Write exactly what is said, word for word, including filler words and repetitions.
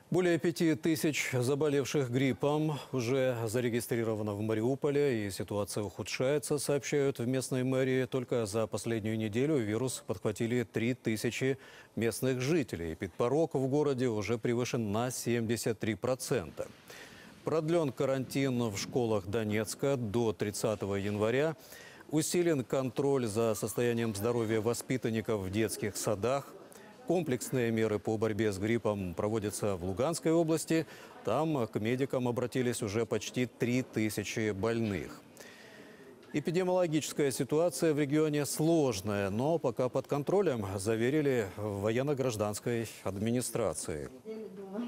Более пяти тысяч заболевших гриппом уже зарегистрировано в Мариуполе, и ситуация ухудшается, сообщают в местной мэрии. Только за последнюю неделю вирус подхватили три тысячи местных жителей. Пит-порог в городе уже превышен на семьдесят три процента. Продлен карантин в школах Донецка до тридцатого января. Усилен контроль за состоянием здоровья воспитанников в детских садах. Комплексные меры по борьбе с гриппом проводятся в Луганской области. Там к медикам обратились уже почти три тысячи больных. Эпидемиологическая ситуация в регионе сложная, но пока под контролем, заверили в военно-гражданской администрации.